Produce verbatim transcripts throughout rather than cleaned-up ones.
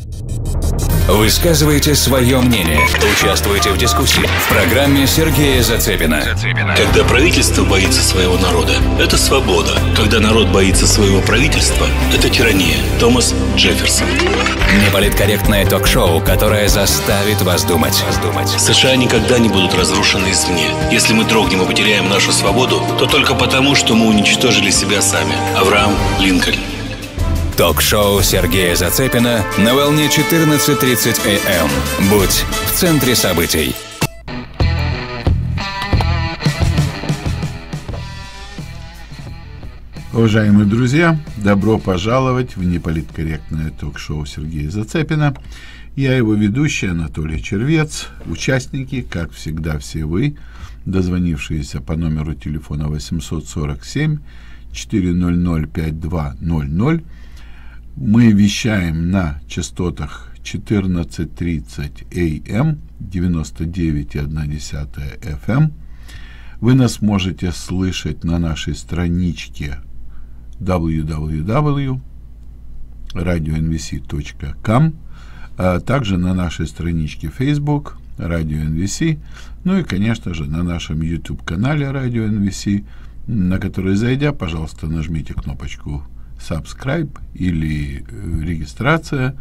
Высказывайте свое мнение. Участвуйте в дискуссии. В программе Сергея Зацепина. Когда правительство боится своего народа, это свобода. Когда народ боится своего правительства, это тирания. Томас Джефферсон. Неполиткорректное ток-шоу, которое заставит вас думать. США никогда не будут разрушены извне. Если мы дрогнем и потеряем нашу свободу, то только потому, что мы уничтожили себя сами. Авраам Линкольн. Ток-шоу Сергея Зацепина на волне четырнадцать тридцать эй эм. Будь в центре событий. Уважаемые друзья, добро пожаловать в неполиткорректное ток-шоу Сергея Зацепина. Я его ведущий Анатолий Червец. Участники, как всегда, все вы, дозвонившиеся по номеру телефона восемьсот сорок семь четыреста пятьдесят два ноль ноль. Мы вещаем на частотах четырнадцать тридцать эй эм, девяносто девять и одна десятая эф эм. Вы нас можете слышать на нашей страничке дабл ю дабл ю дабл ю точка радио эн ви си точка ком, а также на нашей страничке Facebook Радио эн ви си, ну и, конечно же, на нашем YouTube-канале Радио эн ви си, на который, зайдя, пожалуйста, нажмите кнопочку subscribe или регистрация,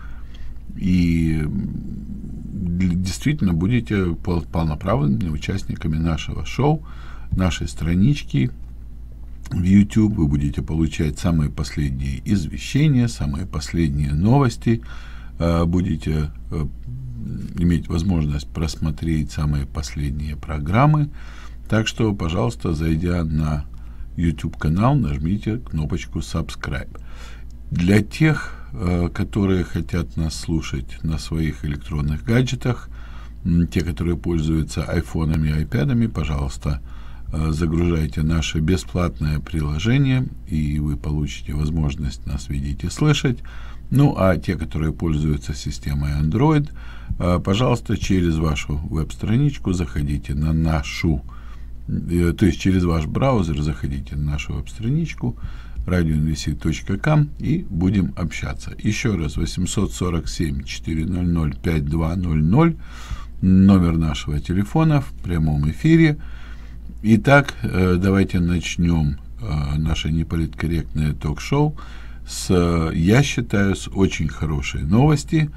и действительно будете полноправными участниками нашего шоу, нашей странички в YouTube. Вы будете получать самые последние извещения, самые последние новости, будете иметь возможность просмотреть самые последние программы. Так что, пожалуйста, зайдя на YouTube-канал, нажмите кнопочку subscribe. Для тех, которые хотят нас слушать на своих электронных гаджетах, те, которые пользуются айфонами и айпэдами, пожалуйста, загружайте наше бесплатное приложение, и вы получите возможность нас видеть и слышать. Ну, а те, которые пользуются системой Android, пожалуйста, через вашу веб-страничку заходите на нашу, то есть через ваш браузер заходите на нашу веб-страничку радио эн ви си точка ком и будем общаться. Еще раз, восемьсот сорок семь четыреста пятьдесят два ноль ноль, номер нашего телефона в прямом эфире. Итак, давайте начнем наше неполиткорректное ток-шоу с, я считаю, с очень хорошей новости.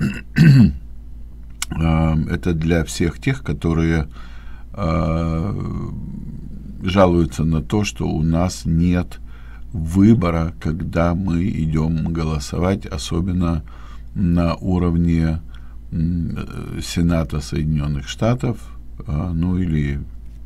Это для всех тех, которые жалуются на то, что у нас нет выбора, когда мы идем голосовать, особенно на уровне Сената Соединенных Штатов, ну или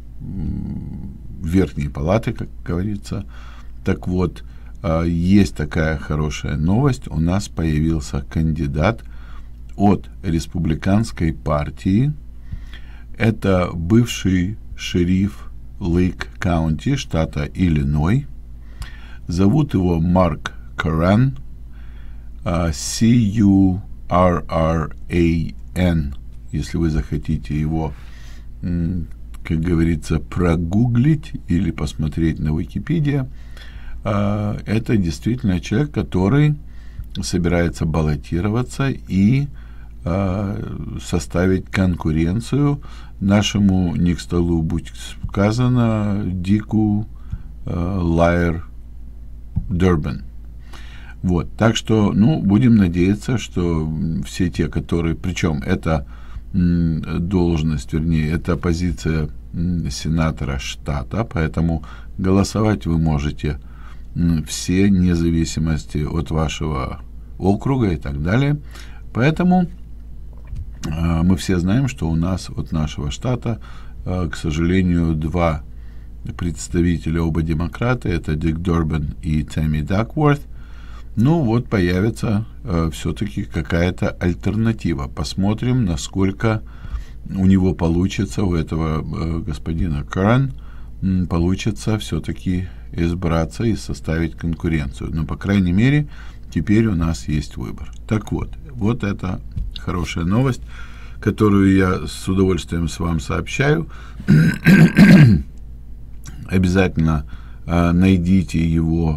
Верхней Палаты, как говорится. Так вот, есть такая хорошая новость. У нас появился кандидат от республиканской партии. Это бывший шериф Лейк-Каунти, штата Иллинойс. Зовут его Марк Curran, си ю ар ар эй эн, если вы захотите его, как говорится, прогуглить или посмотреть на Википедии. Это действительно человек, который собирается баллотироваться и составить конкуренцию нашему, не к столу будь сказано, Дику Лайер Дербен. Вот, так что, ну, будем надеяться, что все те, которые, причем это должность, вернее, это позиция сенатора штата, поэтому голосовать вы можете все, вне зависимости от вашего округа и так далее. Поэтому э, мы все знаем, что у нас от нашего штата, э, к сожалению, два представителя, оба демократы, это Дик Дербен и Тэмми Дакворт. Ну вот появится э, все-таки какая-то альтернатива. Посмотрим, насколько у него получится, у этого э, господина Curran, э, получится все-таки избраться и составить конкуренцию. Но, по крайней мере, теперь у нас есть выбор. Так вот, вот это хорошая новость, которую я с удовольствием с вами сообщаю. Обязательно э, найдите его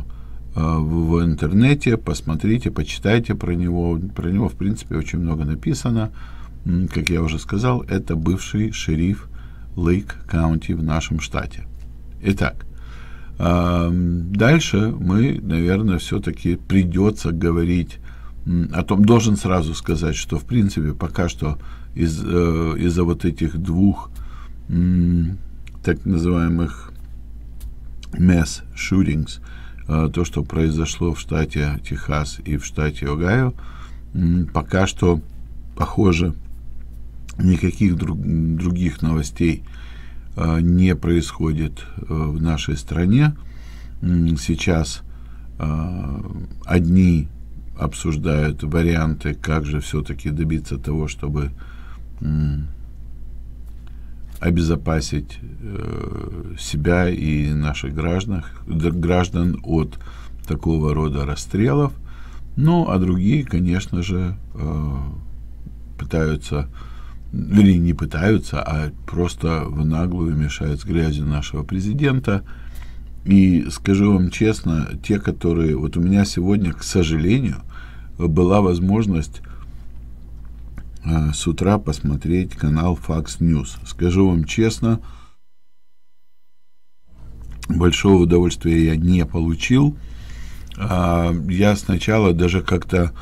в, в интернете, посмотрите, почитайте про него. Про него, в принципе, очень много написано. Как я уже сказал, это бывший шериф Лейк-Каунти в нашем штате. Итак, дальше мы, наверное, все-таки придется говорить о том, должен сразу сказать, что, в принципе, пока что из, из-за вот этих двух так называемых mass shootings, то, что произошло в штате Техас и в штате Огайо, пока что, похоже, никаких друг, других новостей э, не происходит э, в нашей стране. Сейчас э, одни обсуждают варианты, как же все-таки добиться того, чтобы э, обезопасить э, себя и наших граждан, граждан от такого рода расстрелов. Ну, а другие, конечно же, э, пытаются, или не пытаются, а просто в наглую мешают с грязью нашего президента. И скажу вам честно, те, которые... Вот у меня сегодня, к сожалению, была возможность э, с утра посмотреть канал Fox News. Скажу вам честно, большого удовольствия я не получил. Э, я сначала даже как-то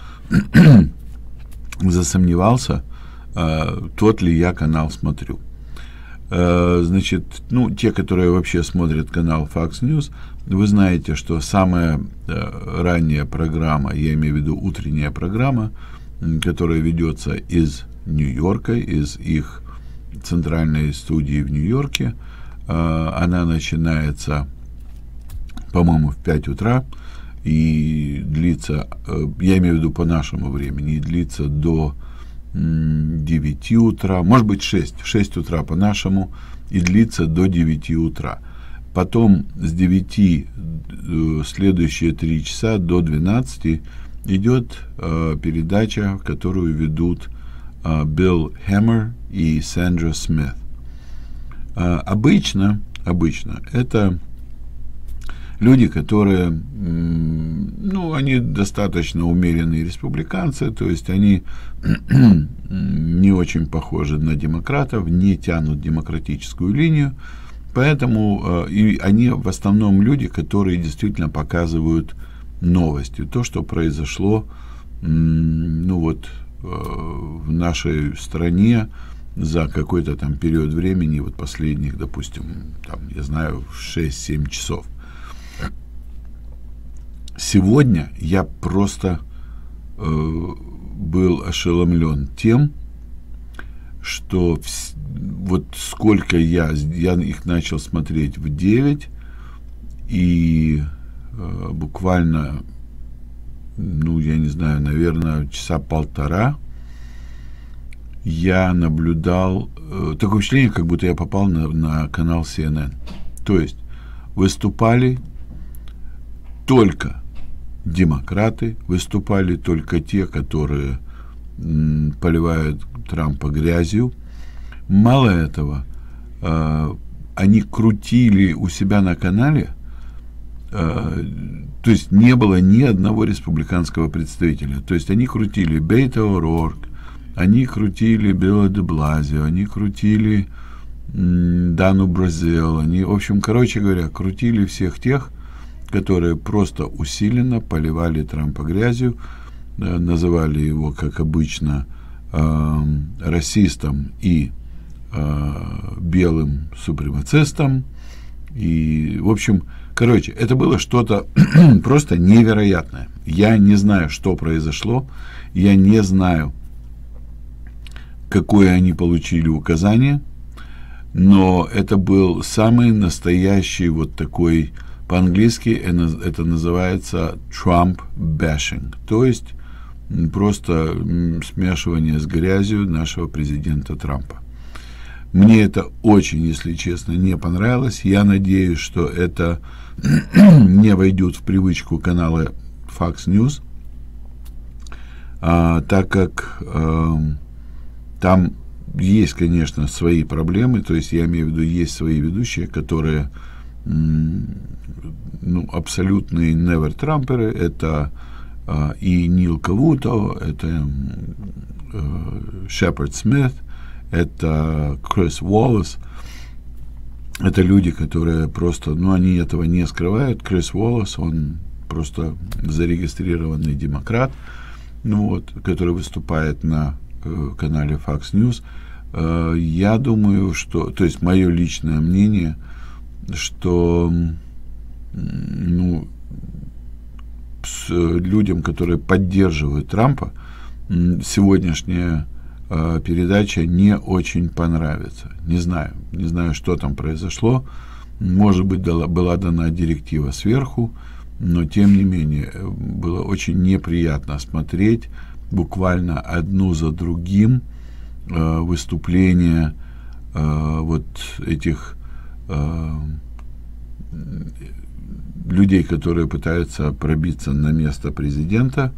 засомневался, тот ли я канал смотрю. Значит, ну, те, которые вообще смотрят канал Fox News, вы знаете, что самая ранняя программа, я имею в виду утренняя программа, которая ведется из Нью-Йорка, из их центральной студии в Нью-Йорке, она начинается, по-моему, в пять утра и длится, я имею в виду по нашему времени, и длится до девяти утра, может быть шесть, шесть утра по нашему, и длится до девяти утра. Потом с девяти следующие три часа до двенадцати идет э, передача, которую ведут э, Билл Хэммер и Сандра Смит. Э, обычно, обычно это люди, которые, ну, они достаточно умеренные республиканцы, то есть они не очень похожи на демократов, не тянут демократическую линию, поэтому и они в основном люди, которые действительно показывают новости, то, что произошло, ну вот, в нашей стране за какой-то там период времени, вот последних, допустим, там, я знаю, шесть-семь часов. Сегодня я просто э, был ошеломлен тем, что вс- вот сколько я, я их начал смотреть в девять, и э, буквально, ну, я не знаю, наверное, часа полтора я наблюдал, э, такое впечатление, как будто я попал на, на канал си эн эн. То есть выступали только демократы, выступали только те, которые м, поливают Трампа грязью. Мало этого, э, они крутили у себя на канале, э, то есть не было ни одного республиканского представителя. То есть они крутили Бейто О'Рорк, они крутили Билла де Блазио, они крутили м, Дану Бразил, они, в общем, короче говоря, крутили всех тех, которые просто усиленно поливали Трампа грязью, э, называли его, как обычно, э, расистом и э, белым супремацистом. И, в общем, короче, это было что-то просто невероятное. Я не знаю, что произошло, я не знаю, какое они получили указание, но это был самый настоящий вот такой... По-английски это называется Trump bashing, то есть просто смешивание с грязью нашего президента Трампа. Мне это очень, если честно, не понравилось. Я надеюсь, что это не войдет в привычку канала Fox News, а, так как а, там есть, конечно, свои проблемы, то есть я имею в виду, есть свои ведущие, которые ну, абсолютные невер-трамперы. Это э, и Нил Кавуто, это э, Шепард Смит, это Крис Уоллес. Это люди, которые просто, ну, они этого не скрывают. Крис Уоллес, он просто зарегистрированный демократ, ну, вот, который выступает на э, канале Fox News. Э, я думаю, что, то есть мое личное мнение, что, ну, с людям, которые поддерживают Трампа, сегодняшняя э, передача не очень понравится. Не знаю, не знаю, что там произошло. Может быть, дала, была дана директива сверху, но тем не менее было очень неприятно смотреть буквально одну за другим э, выступления э, вот этих э, людей, которые пытаются пробиться на место президента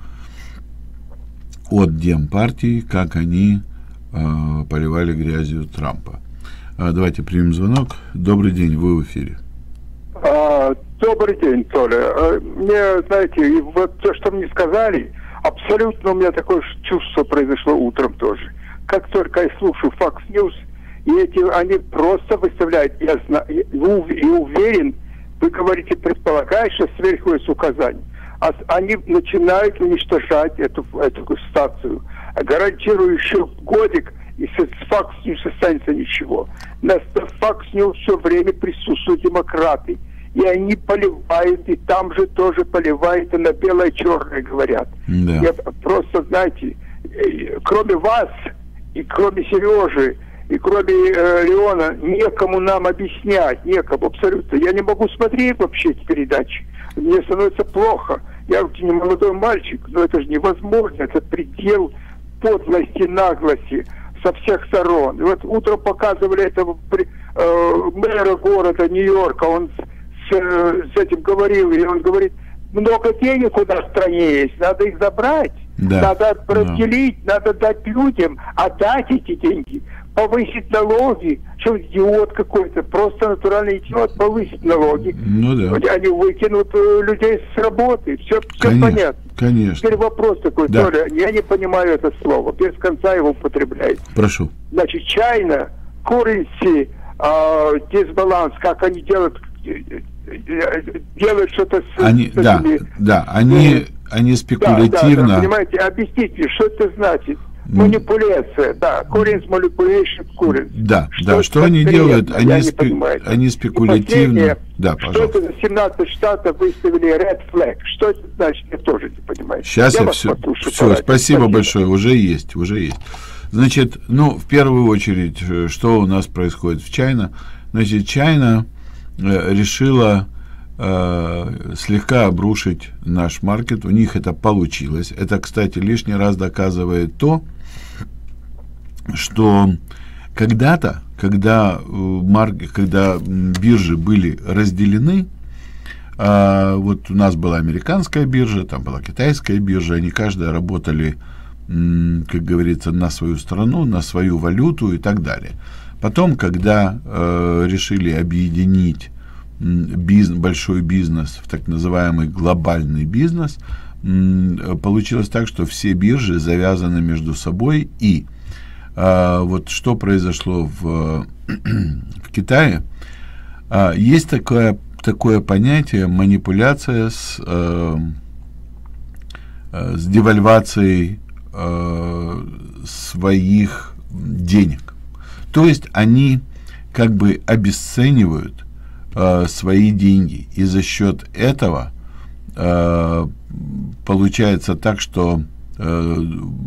от Демпартии, как они э, поливали грязью Трампа. А, давайте примем звонок. Добрый день, вы в эфире. А, добрый день, Толя. Мне, знаете, вот то, что мне сказали, абсолютно у меня такое чувство произошло утром тоже. Как только я слушаю Fox News, и эти, они просто выставляют, я знаю, и уверен, вы говорите, предполагая, что сверху есть указания. А они начинают уничтожать эту, эту стацию. Гарантирую, еще годик, и с Fox News останется ничего. На Fox News все время присутствуют демократы. И они поливают, и там же тоже поливают, и на белое-черное говорят. Да. Я просто, знаете, кроме вас, и кроме Сережи, и кроме э, Леона, некому нам объяснять, некому абсолютно. Я не могу смотреть вообще эти передачи. Мне становится плохо. Я не молодой мальчик, но это же невозможно. Это предел подлости, наглости со всех сторон. И вот утром показывали этого э, мэра города Нью-Йорка, он с, с этим говорил, и он говорит, много денег у нас в стране есть, надо их забрать, да. Надо разделить, да. Надо дать людям, отдать эти деньги, повысить налоги. Что, идиот какой-то, просто натуральный идиот, повысить налоги. Ну да. Они выкинут людей с работы, все, все конечно, понятно. Конечно. Теперь вопрос такой, да. Толя, я не понимаю это слово, без конца его употребляют. Прошу. Значит, China, currency, э, дисбаланс, как они делают, делают что-то с... Они, с да, этими, да, они, они спекулятивно... Да, да, да, понимаете, объясните, что это значит? Манипуляция, да, currency manipulation, currency. Да, что да, что они делают? Они, спе... они спекулятивно... Да, пожалуйста. Что это за семнадцать штатов выставили red flag? Что это значит? Я тоже не понимаю. Сейчас я, я все... Все, спасибо, спасибо большое, уже есть, уже есть. Значит, ну, в первую очередь, что у нас происходит в China? Значит, China э, решила э, слегка обрушить наш маркет. У них это получилось. Это, кстати, лишний раз доказывает то, что когда-то, когда, марк, когда биржи были разделены, э, вот у нас была американская биржа, там была китайская биржа, они каждая работали, как говорится, на свою страну, на свою валюту и так далее. Потом, когда э, решили объединить бизнес, большой бизнес в так называемый глобальный бизнес, э, получилось так, что все биржи завязаны между собой. И э, вот что произошло в, в Китае, э, есть такое, такое понятие манипуляция с, э, э, с девальвацией своих денег. То есть они как бы обесценивают э, свои деньги, и за счет этого э, получается так, что э,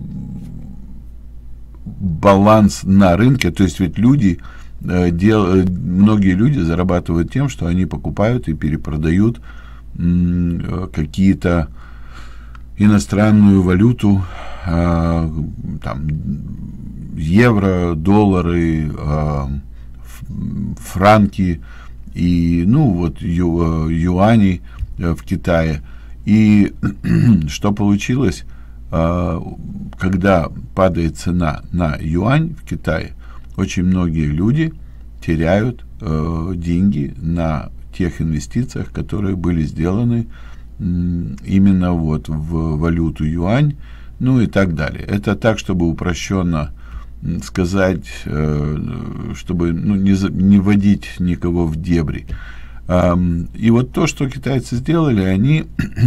баланс на рынке, то есть ведь люди э, дел, многие люди зарабатывают тем, что они покупают и перепродают э, какие-то иностранную валюту, э, там, евро, доллары, э, франки и, ну, вот, ю, юани э, в Китае. И что получилось, э, когда падает цена на юань в Китае, очень многие люди теряют э, деньги на тех инвестициях, которые были сделаны именно вот в валюту юань, ну и так далее. Это так, чтобы упрощенно сказать, чтобы ну, не, не вводить никого в дебри. И вот то, что китайцы сделали, они,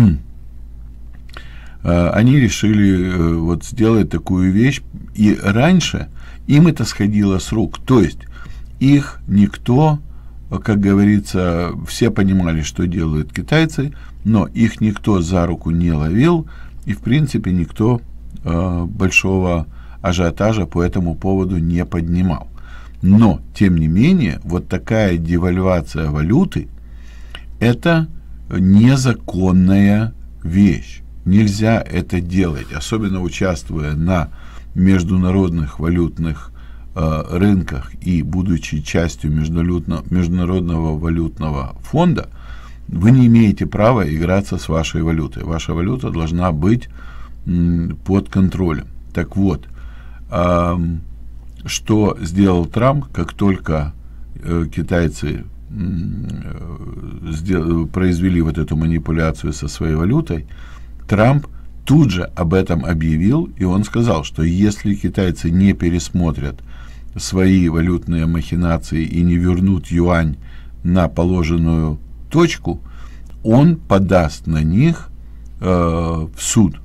они решили вот сделать такую вещь, и раньше им это сходило с рук. То есть их никто, как говорится, все понимали, что делают китайцы, но их никто за руку не ловил, и в принципе никто э, большого ажиотажа по этому поводу не поднимал. Но, тем не менее, вот такая девальвация валюты – это незаконная вещь. Нельзя это делать, особенно участвуя на международных валютных э, рынках и будучи частью международного, международного валютного фонда, вы не имеете права играться с вашей валютой. Ваша валюта должна быть м, под контролем. Так вот, э, что сделал Трамп, как только э, китайцы э, сделали, произвели вот эту манипуляцию со своей валютой, Трамп тут же об этом объявил, и он сказал, что если китайцы не пересмотрят свои валютные махинации и не вернут юань на положенную точку, он подаст на них э, в суд.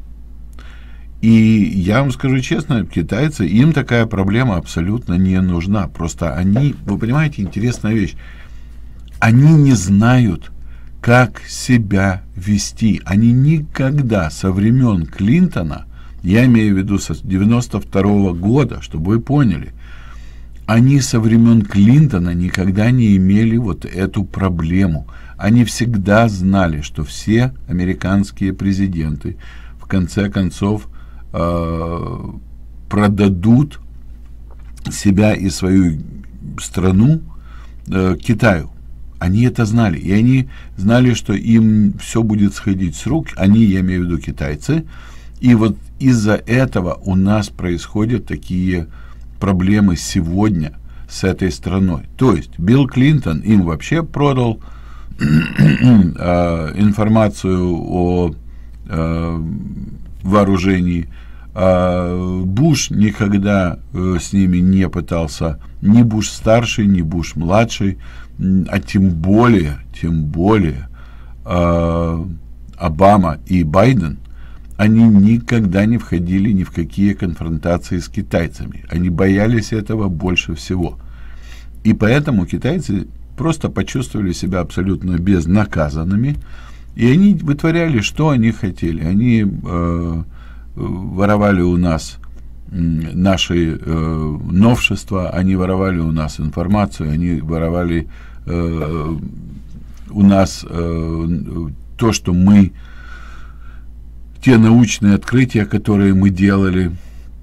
И я вам скажу честно, китайцы, им такая проблема абсолютно не нужна. Просто они, вы понимаете, интересная вещь, они не знают, как себя вести. Они никогда со времен Клинтона, я имею в виду с девяносто второго года, чтобы вы поняли, они со времен Клинтона никогда не имели вот эту проблему. Они всегда знали, что все американские президенты в конце концов э, продадут себя и свою страну э, Китаю. Они это знали, и они знали, что им все будет сходить с рук, они, я имею в виду китайцы, и вот из-за этого у нас происходят такие проблемы сегодня с этой страной. То есть Билл Клинтон им вообще продал информацию о вооружении, Буш никогда с ними не пытался, ни Буш старший, ни Буш младший, а тем более, тем более э, Обама и Байден, они никогда не входили ни в какие конфронтации с китайцами. Они боялись этого больше всего. И поэтому китайцы просто почувствовали себя абсолютно безнаказанными, и они вытворяли, что они хотели. Они э, воровали у нас наши э, новшества, они воровали у нас информацию, они воровали э, у нас э, то, что мы, те научные открытия, которые мы делали,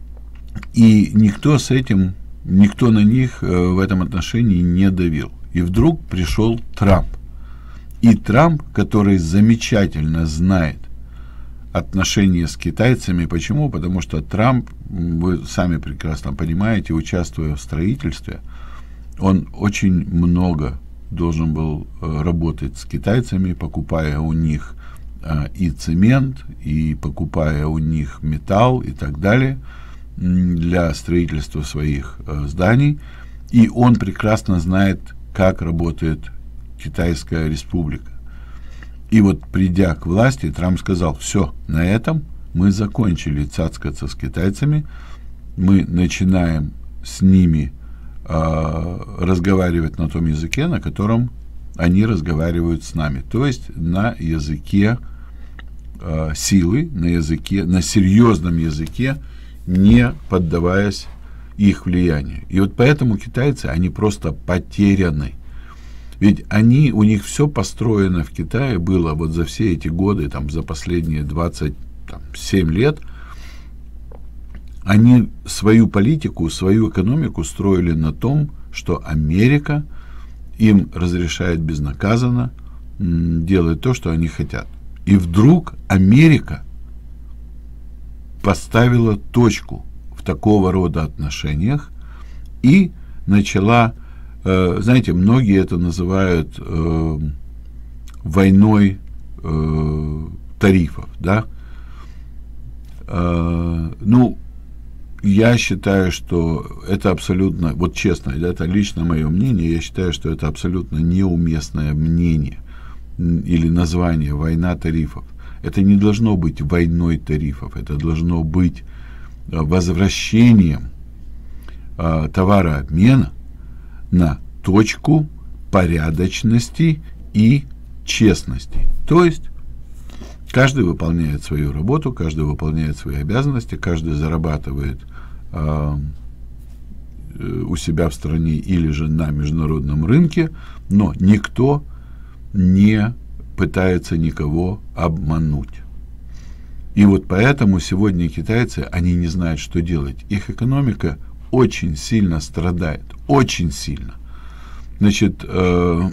и никто с этим, никто на них э, в этом отношении не давил. И вдруг пришел Трамп. И Трамп, который замечательно знает отношения с китайцами. Почему? Потому что Трамп, вы сами прекрасно понимаете, участвуя в строительстве, он очень много должен был работать с китайцами, покупая у них и цемент, и покупая у них металл и так далее для строительства своих зданий. И он прекрасно знает, как работает Китайская республика. И вот, придя к власти, Трамп сказал: все, на этом мы закончили цацкаться с китайцами, мы начинаем с ними э, разговаривать на том языке, на котором они разговаривают с нами, то есть на языке э, силы, на языке, на серьезном языке, не поддаваясь их влиянию. И вот поэтому китайцы, они просто потеряны. Ведь они, у них все построено в Китае было вот за все эти годы, там, за последние двадцать семь лет, они свою политику, свою экономику строили на том, что Америка им разрешает безнаказанно делать то, что они хотят. И вдруг Америка поставила точку в такого рода отношениях и начала э, знаете, многие это называют э, войной э, тарифов, да. Э, ну, я считаю, что это абсолютно, вот честно, это лично мое мнение, я считаю, что это абсолютно неуместное мнение или название «война тарифов». Это не должно быть войной тарифов, это должно быть возвращением э, товарообмена на точку порядочности и честности. То есть каждый выполняет свою работу, каждый выполняет свои обязанности, каждый зарабатывает э, у себя в стране или же на международном рынке, но никто не пытается никого обмануть. И вот поэтому сегодня китайцы, они не знают, что делать. Их экономика очень сильно страдает, очень сильно. Значит, э,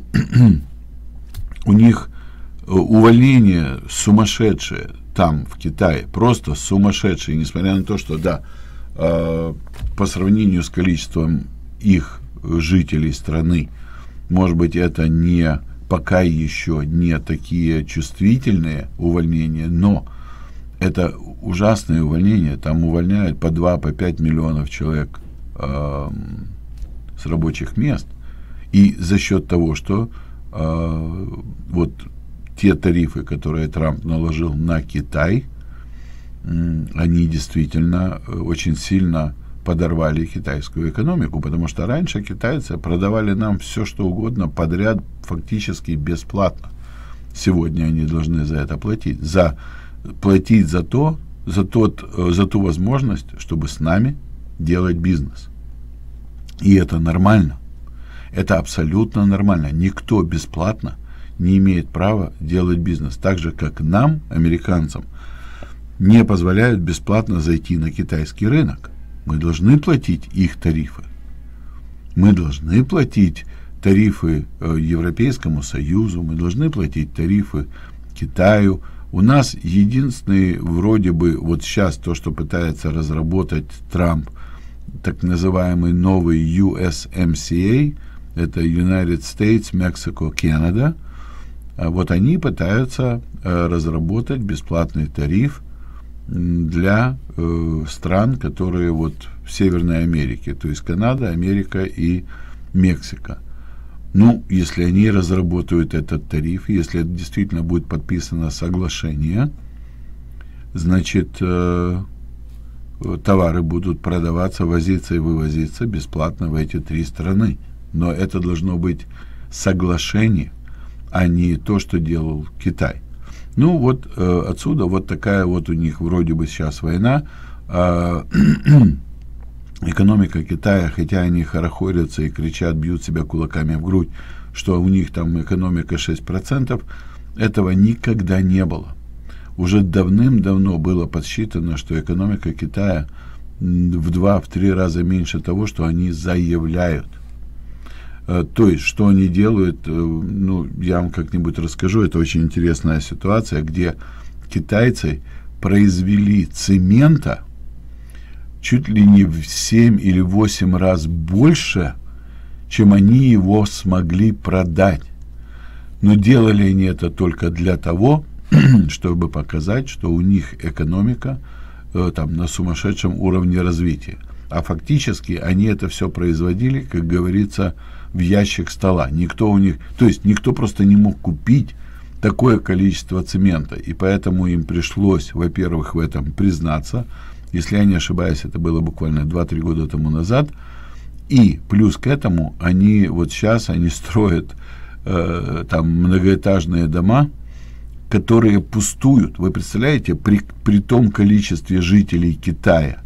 у них увольнение сумасшедшее там, в Китае, просто сумасшедшее, несмотря на то, что, да, э, по сравнению с количеством их жителей страны, может быть, это не, пока еще не такие чувствительные увольнения, но это ужасное увольнение, там увольняют по два, по пять миллионов человек э, с рабочих мест, и за счет того, что э, вот те тарифы, которые Трамп наложил на Китай, э, они действительно очень сильно подорвали китайскую экономику, потому что раньше китайцы продавали нам все, что угодно подряд, фактически бесплатно. Сегодня они должны за это платить, за платить за то, за тот, за ту возможность, чтобы с нами делать бизнес. И это нормально. Это абсолютно нормально. Никто бесплатно не имеет права делать бизнес. Так же, как нам, американцам, не позволяют бесплатно зайти на китайский рынок. Мы должны платить их тарифы. Мы должны платить тарифы Европейскому Союзу, мы должны платить тарифы Китаю. У нас единственный, вроде бы, вот сейчас то, что пытается разработать Трамп, так называемый новый ю эс эм си эй, это United States, Mexico, Canada, вот они пытаются разработать бесплатный тариф для э, стран, которые вот в Северной Америке, то есть Канада, Америка и Мексика. Ну, если они разработают этот тариф, если это действительно будет подписано соглашение, значит, э, товары будут продаваться, возиться и вывозиться бесплатно в эти три страны. Но это должно быть соглашение, а не то, что делал Китай. Ну, вот э, отсюда вот такая вот у них вроде бы сейчас война. Э, экономика Китая, хотя они хорохорятся и кричат, бьют себя кулаками в грудь, что у них там экономика шесть процентов, этого никогда не было. Уже давным-давно было подсчитано, что экономика Китая в два-три раза меньше того, что они заявляют. То есть, что они делают, ну, я вам как-нибудь расскажу, это очень интересная ситуация, где китайцы произвели цемента чуть ли не в семь или восемь раз больше, чем они его смогли продать. Но делали они это только для того, чтобы показать, что у них экономика э, там, на сумасшедшем уровне развития. А фактически они это все производили, как говорится, в ящик стола. Никто у них, то есть никто просто не мог купить такое количество цемента. И поэтому им пришлось, во-первых, в этом признаться. Если я не ошибаюсь, это было буквально два-три года тому назад. И плюс к этому они вот сейчас они строят э, там многоэтажные дома, которые пустуют. Вы представляете, при, при том количестве жителей Китая,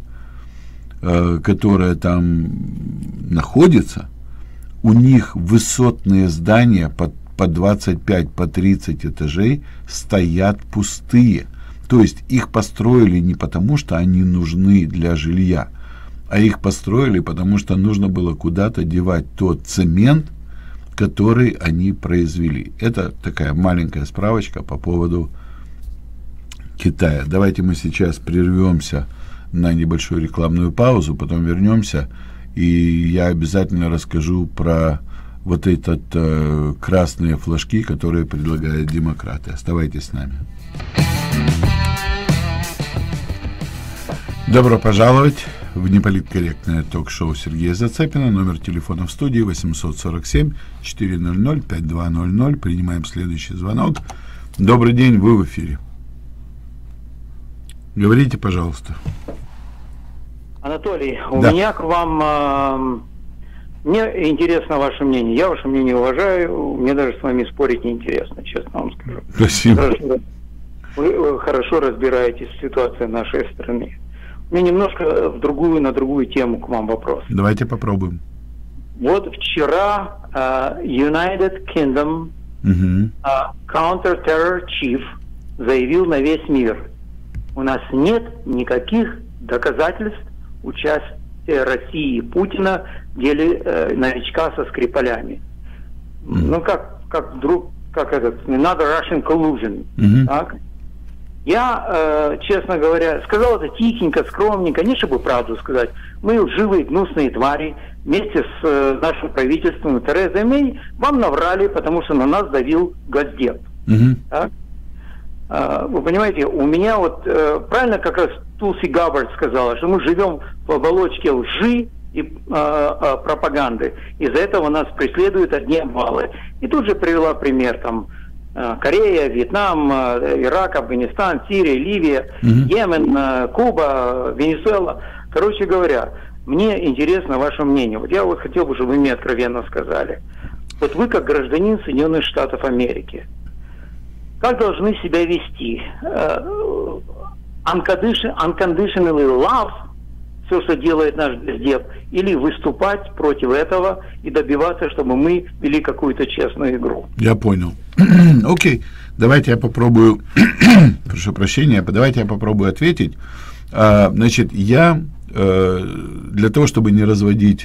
э, которое там находится, у них высотные здания по, по двадцать пять, по тридцать этажей стоят пустые. То есть их построили не потому, что они нужны для жилья, а их построили, потому что нужно было куда-то девать тот цемент, который они произвели. Это такая маленькая справочка по поводу Китая. Давайте мы сейчас прервемся на небольшую рекламную паузу, потом вернемся и я обязательно расскажу про вот этот э, красные флажки, которые предлагают демократы. Оставайтесь с нами. Добро пожаловать в неполиткорректное ток-шоу Сергея Зацепина. Номер телефона в студии восемьсот сорок семь четыреста пятьдесят два ноль ноль. Принимаем следующий звонок. Добрый день, вы в эфире. Говорите, пожалуйста. Анатолий, у да. меня к вам... Э, мне интересно ваше мнение. Я ваше мнение уважаю. Мне даже с вами спорить неинтересно, честно вам скажу. Спасибо. Хорошо, вы хорошо разбираетесь в ситуации нашей страны. У меня немножко в другую, на другую тему к вам вопрос. Давайте попробуем. Вот вчера uh, United Kingdom uh, Counter-Terror Chief заявил на весь мир: у нас нет никаких доказательств участия России и Путина в деле э, новичка со Скрипалями. Mm-hmm. Ну как, как вдруг, как этот, another Russian collusion. Mm-hmm. Так? Я, э, честно говоря, сказал это тихенько, скромненько, не чтобы правду сказать. Мы лживые, гнусные твари, вместе с э, нашим правительством и Терезой Мэй вам наврали, потому что на нас давил Госдеп. Mm-hmm. Так? Э, вы понимаете, у меня вот, э, правильно как раз Тулси Габбард сказала, что мы живем в оболочке лжи и э, э, пропаганды. Из-за этого нас преследуют одни обвалы. И тут же привела пример там э, Корея, Вьетнам, э, Ирак, Афганистан, Сирия, Ливия, mm-hmm. Йемен, э, Куба, Венесуэла. Короче говоря, мне интересно ваше мнение. Вот я вот хотел бы, чтобы вы мне откровенно сказали. Вот вы как гражданин Соединенных Штатов Америки, как должны себя вести? Э, unconditionally love все, что делает наш Госдеп, или выступать против этого и добиваться, чтобы мы вели какую-то честную игру. Я понял. Окей, давайте я попробую, прошу прощения, давайте я попробую ответить. А, значит, я э, для того, чтобы не разводить,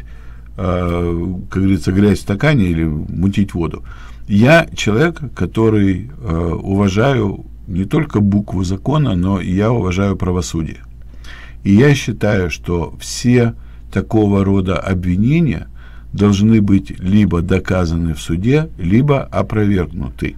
э, как говорится, грязь в стакане или мутить воду, я человек, который э, уважаю не только букву закона, но и я уважаю правосудие. И я считаю, что все такого рода обвинения должны быть либо доказаны в суде, либо опровергнуты.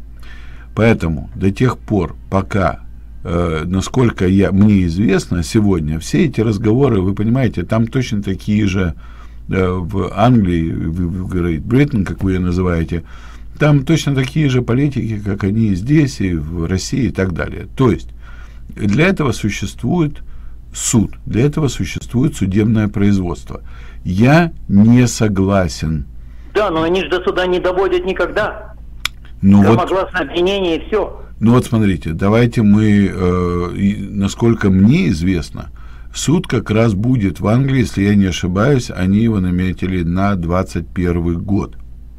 Поэтому до тех пор, пока, э, насколько я, мне известно, сегодня все эти разговоры, вы понимаете, там точно такие же э, в Англии, в Great Britain, как вы ее называете, там точно такие же политики, как они и здесь, и в России, и так далее. То есть для этого существует суд, для этого существует судебное производство. Я не согласен. Да, но они же до суда не доводят никогда. Ну громогласное вот, обвинение и все. Ну вот смотрите, давайте мы, э, насколько мне известно, суд как раз будет в Англии, если я не ошибаюсь, они его наметили на двадцать первый год.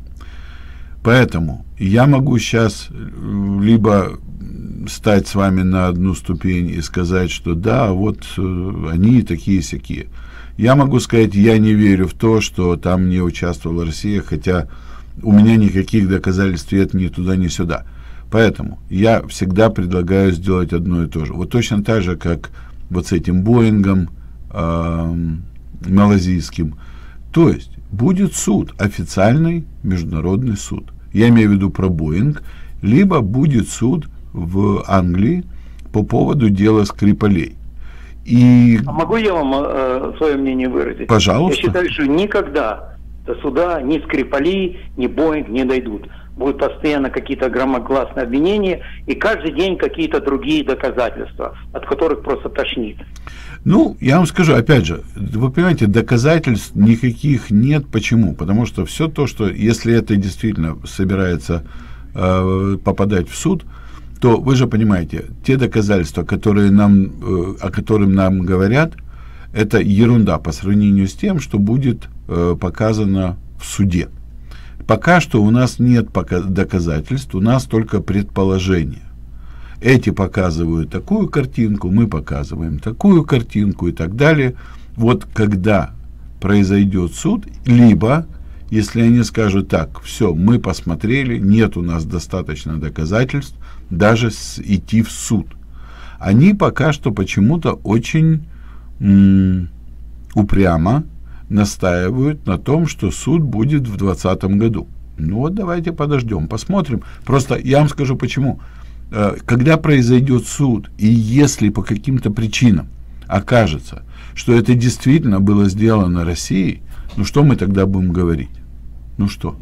Поэтому я могу сейчас либо стать с вами на одну ступень и сказать, что да, вот они такие-сякие. Я могу сказать, я не верю в то, что там не участвовала Россия, хотя у меня никаких доказательств нет ни туда, ни сюда. Поэтому я всегда предлагаю сделать одно и то же. Вот точно так же, как вот с этим Боингом э, малазийским. То есть будет суд, официальный международный суд. Я имею в виду про Боинг, либо будет суд в Англии по поводу дела Скрипалей. И... А могу я вам э, свое мнение выразить? Пожалуйста. Я считаю, что никогда до суда ни Скрипали, ни Боинг не дойдут. Будут постоянно какие-то громогласные обвинения, и каждый день какие-то другие доказательства, от которых просто тошнит. Ну, я вам скажу, опять же, вы понимаете, доказательств никаких нет. Почему? Потому что все то, что, если это действительно собирается э, попадать в суд, то вы же понимаете, те доказательства, которые нам, э, о которых нам говорят, это ерунда по сравнению с тем, что будет э, показано в суде. Пока что у нас нет пока доказательств, у нас только предположения. Эти показывают такую картинку, мы показываем такую картинку и так далее. Вот когда произойдет суд, либо, если они скажут так, все, мы посмотрели, нет у нас достаточно доказательств, даже с, идти в суд. Они пока что почему-то очень м, упрямо настаивают на том, что суд будет в двадцатом году. Ну вот давайте подождем, посмотрим. Просто я вам скажу почему. Когда произойдет суд, и если по каким-то причинам окажется, что это действительно было сделано Россией, ну что мы тогда будем говорить? Ну что?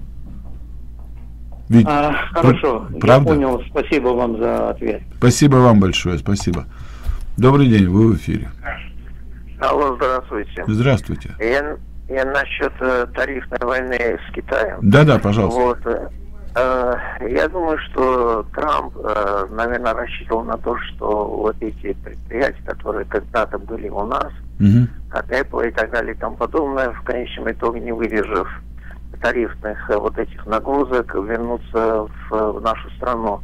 Ведь, а, хорошо, правда? Я понял. Спасибо вам за ответ. Спасибо вам большое, спасибо. Добрый день, вы в эфире. Алло, здравствуйте. Здравствуйте. Я, я насчет э, тарифной войны с Китаем. Да-да, пожалуйста. Вот, э, я думаю, что Трамп, э, наверное, рассчитывал на то, что вот эти предприятия, которые когда-то были у нас, угу. как Apple и так далее и тому подобное, в конечном итоге, не выдержав тарифных э, вот этих нагрузок, вернутся в, в нашу страну.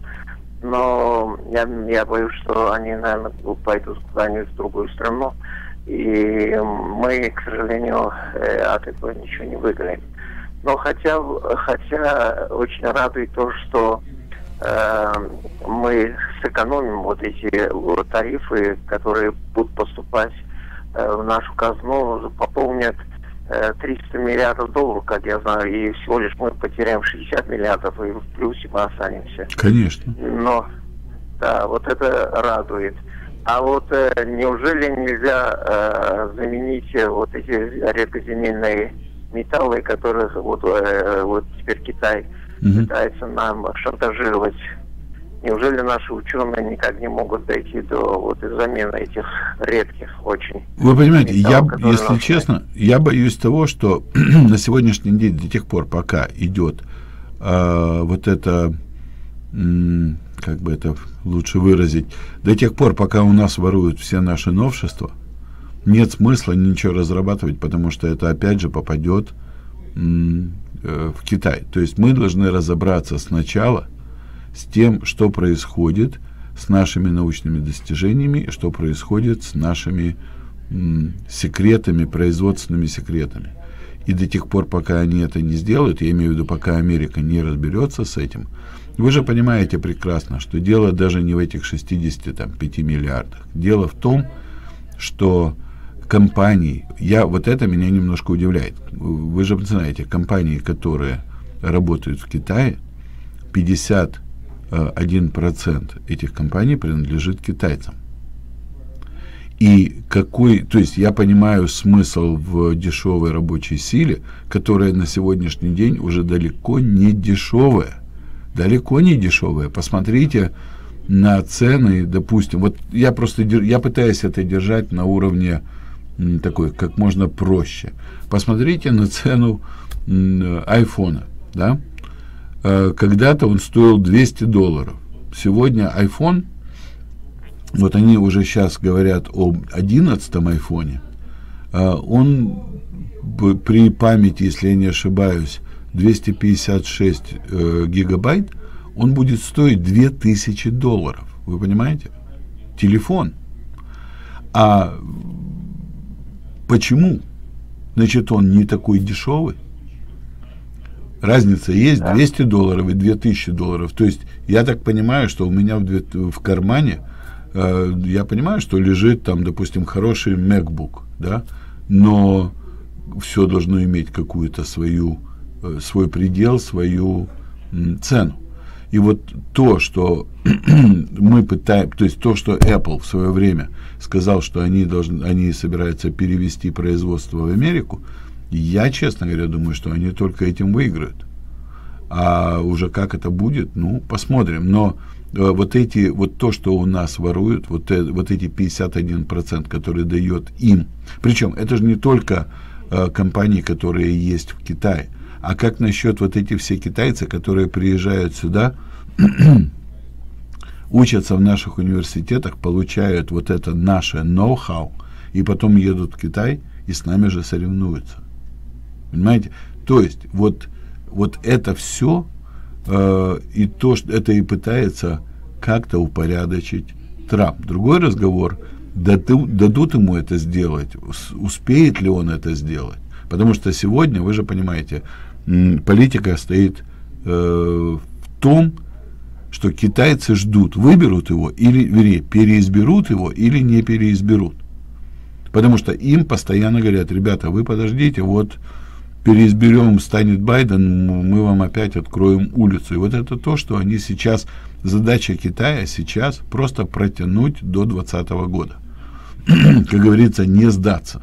Но я, я боюсь, что они, наверное, пойдут куда-нибудь в другую страну. И мы, к сожалению, от этого ничего не выиграем. Но хотя, хотя очень радует то, что э, мы сэкономим вот эти тарифы, которые будут поступать э, в нашу казну, пополнят э, триста миллиардов долларов, как я знаю, и всего лишь мы потеряем шестьдесят миллиардов, и в плюсе мы останемся. Конечно. Но, да, вот это радует. А вот э, неужели нельзя э, заменить э, вот эти редкоземельные металлы, которые вот, э, вот теперь Китай угу. пытается нам шантажировать? Неужели наши ученые никак не могут дойти до вот замены этих редких очень? Вы понимаете, металлов, я, если честно, я боюсь того, что на сегодняшний день до тех пор, пока идет э, вот это, м, как бы это лучше выразить, до тех пор, пока у нас воруют все наши новшества, нет смысла ничего разрабатывать, потому что это опять же попадет м, э, в Китай. То есть мы должны разобраться сначала с тем, что происходит с нашими научными достижениями, и что происходит с нашими м, секретами, производственными секретами. И до тех пор, пока они это не сделают, я имею в виду, пока Америка не разберется с этим, вы же понимаете прекрасно, что дело даже не в этих шестидесяти пяти миллиардах. Дело в том, что компании, я, вот это меня немножко удивляет. Вы же знаете, компании, которые работают в Китае, пятьдесят один процент этих компаний принадлежит китайцам. И какой, то есть я понимаю смысл в дешевой рабочей силе, которая на сегодняшний день уже далеко не дешевая. Далеко не дешевая. Посмотрите на цены, допустим, вот я просто я пытаюсь это держать на уровне м, такой, как можно проще. Посмотрите на цену м, айфона, да? Э, когда-то он стоил двести долларов. Сегодня iPhone, вот они уже сейчас говорят об одиннадцатом айфоне, э, он б, при памяти, если я не ошибаюсь, двести пятьдесят шесть э, гигабайт, он будет стоить две тысячи долларов. Вы понимаете? Телефон. А почему? Значит, он не такой дешевый. Разница есть, двести долларов и две тысячи долларов. То есть, я так понимаю, что у меня в, в кармане, э, я понимаю, что лежит там, допустим, хороший MacBook, да, но все должно иметь какую-то свою свой предел, свою м, цену. И вот то, что мы пытаем, то есть то, что Apple в свое время сказал, что они должны, они собираются перевести производство в Америку, я, честно говоря, думаю, что они только этим выиграют. А уже как это будет, ну, посмотрим. Но э, вот эти, вот то, что у нас воруют, вот, э, вот эти пятьдесят один процент, который дает им, причем это же не только э, компании, которые есть в Китае. А как насчет вот эти все китайцы, которые приезжают сюда, учатся в наших университетах, получают вот это наше ноу-хау, и потом едут в Китай и с нами же соревнуются. Понимаете? То есть вот, вот это все, э, и то, что это и пытается как-то упорядочить Трамп. Другой разговор, дадут, дадут ему это сделать, успеет ли он это сделать. Потому что сегодня, вы же понимаете, политика стоит э, в том, что китайцы ждут, выберут его, или, вернее, переизберут его, или не переизберут. Потому что им постоянно говорят: ребята, вы подождите, вот переизберем, станет Байден, мы вам опять откроем улицу. И вот это то, что они сейчас, задача Китая сейчас просто протянуть до двадцатого года. Как говорится, не сдаться.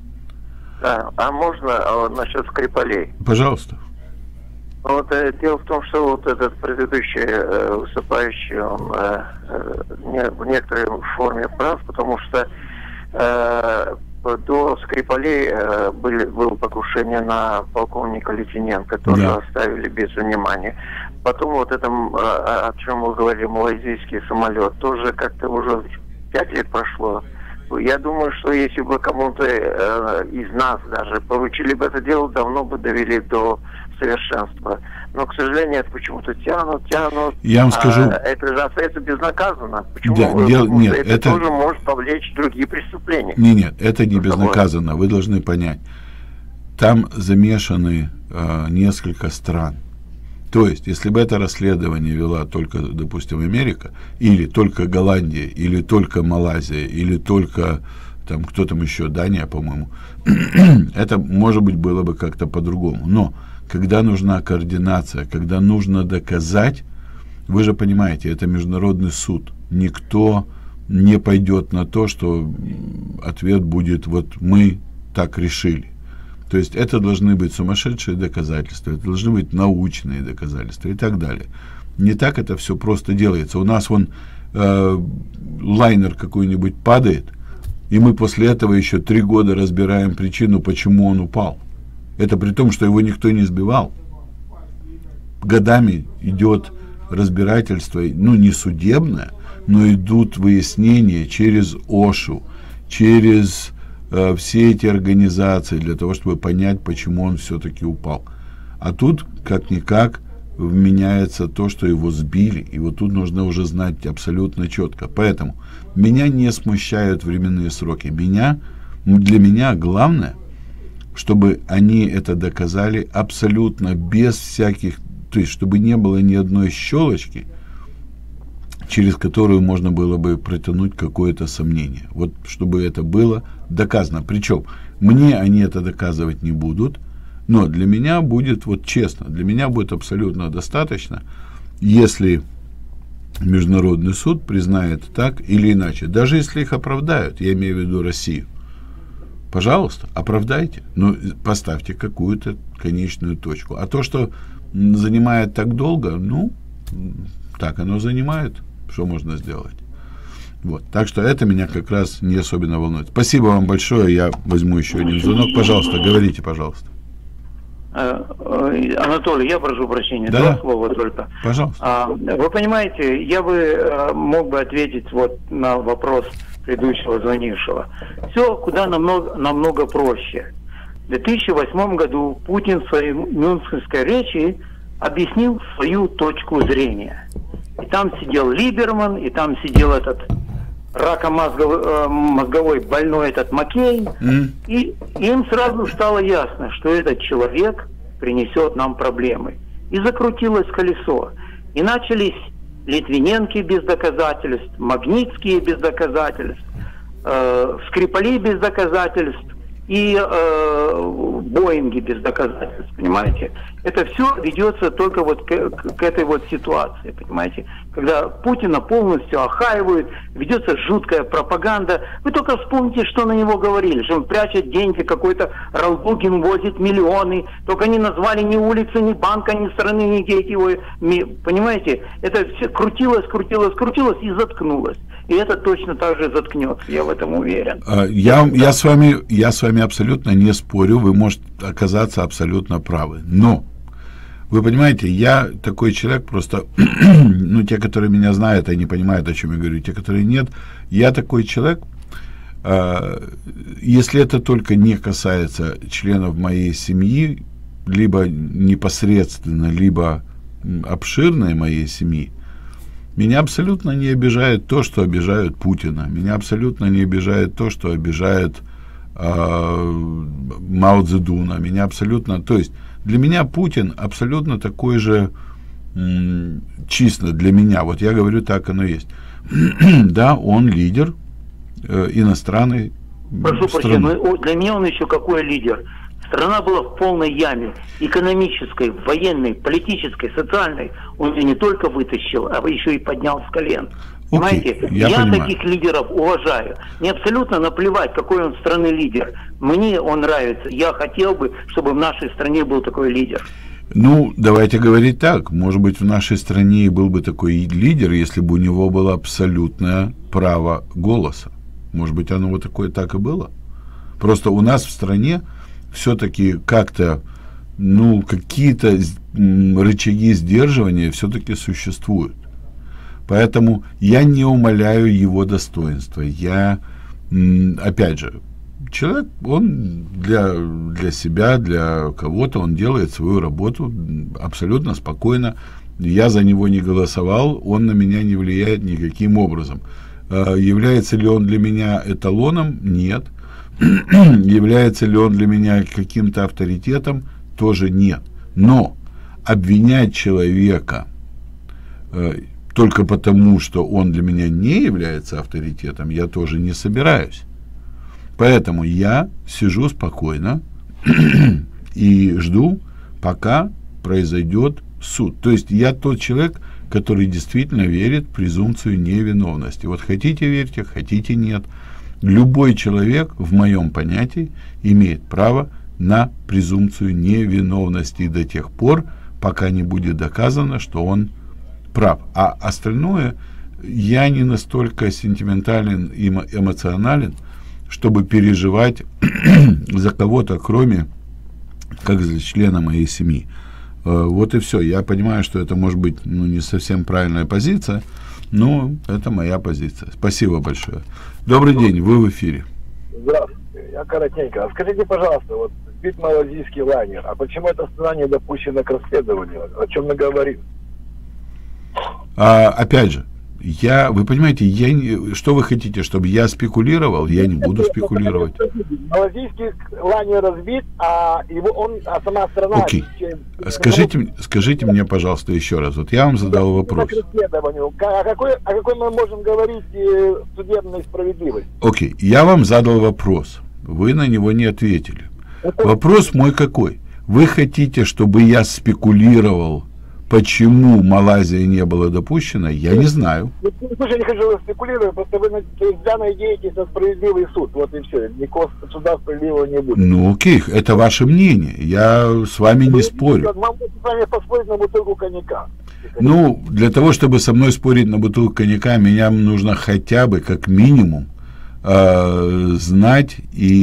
Да, а можно а, насчет Скрипалей? Пожалуйста. Вот э, дело в том, что вот этот предыдущий э, выступающий, он э, э, не, в некоторой форме прав, потому что э, до Скрипалей э, были, было покушение на полковника Литвиненко, тоже да. оставили без внимания. Потом вот это, о, о чем вы говорили, малайзийский самолет, тоже как-то уже пять лет прошло. Я думаю, что если бы кому-то э, из нас даже поручили бы это дело, давно бы довели до совершенства. Но, к сожалению, это почему-то тянут, тянут. Я вам скажу... А это же остается безнаказанно. Почему? Да, дел... Нет, это, это тоже может повлечь другие преступления. Нет, нет, это не безнаказанно. Вы должны понять. Там замешаны э, несколько стран. То есть, если бы это расследование вела только, допустим, Америка, или только Голландия, или только Малайзия, или только, там, кто там еще, Дания, по-моему, это, может быть, было бы как-то по-другому. Но, когда нужна координация, когда нужно доказать, вы же понимаете, это международный суд. Никто не пойдет на то, что ответ будет, вот мы так решили. То есть это должны быть сумасшедшие доказательства, это должны быть научные доказательства и так далее. Не так это все просто делается. У нас вон э, лайнер какой-нибудь падает, и мы после этого еще три года разбираем причину, почему он упал. Это при том, что его никто не сбивал. Годами идет разбирательство, ну не судебное, но идут выяснения через ОШУ, через... все эти организации для того, чтобы понять, почему он все-таки упал. А тут, как-никак, вменяется то, что его сбили, и вот тут нужно уже знать абсолютно четко. Поэтому меня не смущают временные сроки. Меня, для меня главное, чтобы они это доказали абсолютно без всяких, то есть, чтобы не было ни одной щелочки, через которую можно было бы протянуть какое-то сомнение. Вот чтобы это было доказано. Причем мне они это доказывать не будут, но для меня будет, вот честно, для меня будет абсолютно достаточно, если Международный суд признает так или иначе. Даже если их оправдают, я имею в виду Россию. Пожалуйста, оправдайте, но поставьте какую-то конечную точку. А то, что занимает так долго, ну, так оно занимает. Что можно сделать? Вот. Так что это меня как раз не особенно волнует. Спасибо вам большое. Я возьму еще один звонок. Пожалуйста, говорите, пожалуйста. Анатолий, я прошу прощения, да, два слова только. Пожалуйста. Вы понимаете, я бы мог бы ответить вот на вопрос предыдущего звонившего. Все куда намного, намного проще. В две тысячи восьмом году Путин в своей мюнхенской речи объяснил свою точку зрения. И там сидел Либерман, и там сидел этот ракомозговой э, мозговой больной этот Маккейн. Mm. И им сразу стало ясно, что этот человек принесет нам проблемы. И закрутилось колесо. И начались Литвиненки без доказательств, Магнитские без доказательств, э, Скрипали без доказательств и э, Боинги без доказательств, понимаете? Это все ведется только вот к, к этой вот ситуации, понимаете? Когда Путина полностью охаивают, ведется жуткая пропаганда. Вы только вспомните, что на него говорили, что он прячет деньги, какой-то Ралдугин возит миллионы, только не назвали ни улицы, ни банка, ни страны, ни гейт его, понимаете? Это все крутилось, крутилось, крутилось и заткнулось. И это точно так же заткнется, я в этом уверен. Я, я, с вами, я с вами абсолютно не спорю, вы можете оказаться абсолютно правы. Но, вы понимаете, я такой человек просто, ну, те, которые меня знают, они понимают, о чем я говорю, те, которые нет, я такой человек, э, если это только не касается членов моей семьи, либо непосредственно, либо обширной моей семьи, меня абсолютно не обижает то, что обижают Путина. Меня абсолютно не обижает то, что обижает э, Мао Цзэдуна. Меня абсолютно... То есть для меня Путин абсолютно такой же м, чисто для меня. Вот я говорю, так оно есть. Да, он лидер э, иностранной Прошу прощения, для меня он еще какой лидер. Страна была в полной яме. Экономической, военной, политической, социальной. Он ее не только вытащил, а еще и поднял с колен. Понимаете? Okay, я я понимаю. таких лидеров уважаю. Мне абсолютно наплевать, какой он страны лидер. Мне он нравится. Я хотел бы, чтобы в нашей стране был такой лидер. Ну, давайте говорить так. Может быть, в нашей стране и был бы такой лидер, если бы у него было абсолютное право голоса. Может быть, оно вот такое так и было. Просто у нас в стране все-таки как-то, ну, какие-то рычаги сдерживания все-таки существуют. Поэтому я не умаляю его достоинства. Я, опять же, человек, он для, для себя, для кого-то, он делает свою работу абсолютно спокойно. Я за него не голосовал, он на меня не влияет никаким образом. Является ли он для меня эталоном? Нет. Является ли он для меня каким-то авторитетом? Тоже нет. Но обвинять человека только потому, что он для меня не является авторитетом, я тоже не собираюсь. Поэтому я сижу спокойно и жду, пока произойдет суд. То есть я тот человек, который действительно верит в презумпцию невиновности. Вот хотите верьте, хотите нет. Любой человек, в моем понятии, имеет право на презумпцию невиновности до тех пор, пока не будет доказано, что он прав. А остальное, я не настолько сентиментален и эмоционален, чтобы переживать за кого-то, кроме как за члена моей семьи. Вот и все. Я понимаю, что это может быть, ну, не совсем правильная позиция, но это моя позиция. Спасибо большое. Добрый день, вы в эфире. Здравствуйте, я коротенько. Скажите, пожалуйста, вот сбит малазийский лайнер, а почему эта страна не допущена к расследованию? О чем мы говорим? А, опять же, я, вы понимаете, я не, что вы хотите, чтобы я спекулировал? Я не буду спекулировать. Малазийский лайнер разбит, а его он, а сама страна. Окей. Скажите, скажите мне, пожалуйста, еще раз. Вот я вам задал вопрос. О какой, о какой мы можем говорить э, судебной справедливости? Окей, я вам задал вопрос. Вы на него не ответили. Вопрос мой какой? Вы хотите, чтобы я спекулировал, почему Малайзия не была допущена? Я не знаю. Слушай, я не хочу спекулировать, просто вы всегда надеетесь на справедливый суд. Вот и все. Никакого суда справедливого не будет. Ну окей, это ваше мнение. Я с вами не спорю. Могу с вами поспорить на бутылку коньяка. Ну, для того, чтобы со мной спорить на бутылку коньяка, меня нужно хотя бы, как минимум, э, знать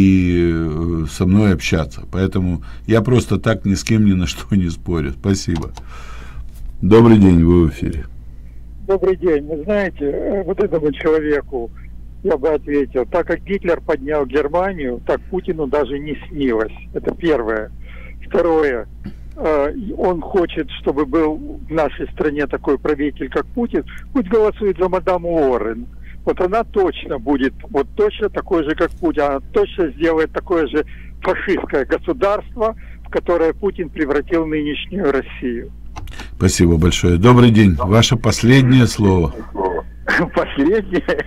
и со мной общаться. Поэтому я просто так ни с кем ни на что не спорю. Спасибо. Добрый день, вы в эфире. Добрый день. Вы знаете, вот этому человеку я бы ответил, так как Гитлер поднял Германию, так Путину даже не снилось. Это первое. Второе. Он хочет, чтобы был в нашей стране такой правитель, как Путин. Пусть голосует за мадам Уоррен. Вот она точно будет, вот точно такой же, как Путин. Она точно сделает такое же фашистское государство, в которое Путин превратил нынешнюю Россию. Спасибо большое. Добрый день. Ваше последнее слово. Последнее?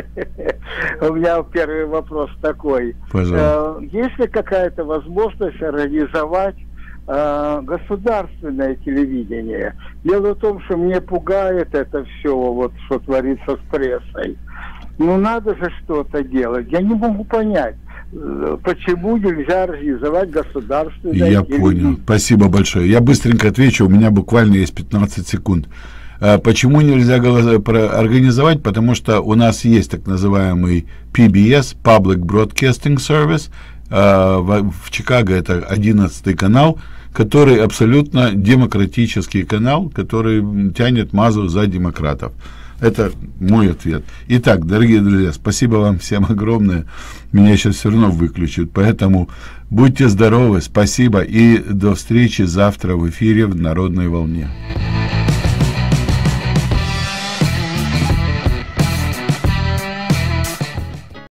У меня первый вопрос такой. Пожалуйста. Есть ли какая-то возможность организовать государственное телевидение? Дело в том, что мне пугает это все, вот что творится с прессой. Ну, надо же что-то делать. Я не могу понять, почему нельзя организовать государственное Я телевидение. понял. Спасибо большое. Я быстренько отвечу. У меня буквально есть пятнадцать секунд. Почему нельзя организовать? Потому что у нас есть так называемый пи би эс, Public Broadcasting Service. В Чикаго это одиннадцатый канал, который абсолютно демократический канал, который тянет мазу за демократов. Это мой ответ. Итак, дорогие друзья, спасибо вам всем огромное. Меня сейчас все равно выключат, поэтому будьте здоровы, спасибо и до встречи завтра в эфире в Народной волне.